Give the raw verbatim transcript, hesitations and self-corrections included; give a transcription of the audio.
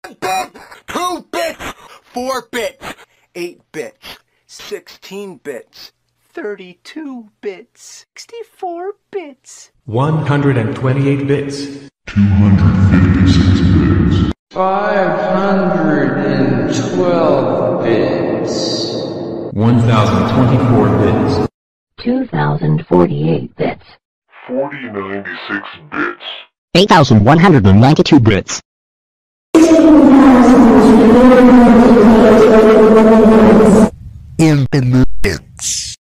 bit, two bits, four bits, eight bits, sixteen bits, thirty-two bits, sixty-four bits, one hundred twenty-eight bits, two hundred fifty-six bits, five hundred twelve bits, one thousand twenty-four bits, two thousand forty-eight bits, forty ninety-six bits, eight thousand one hundred ninety-two bits. Infinite bits.